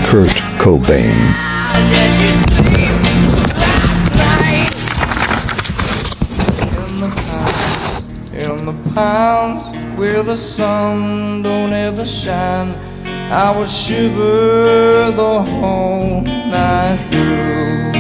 Kurt Cobain. In the pines where the sun don't ever shine, I would shiver the whole night through.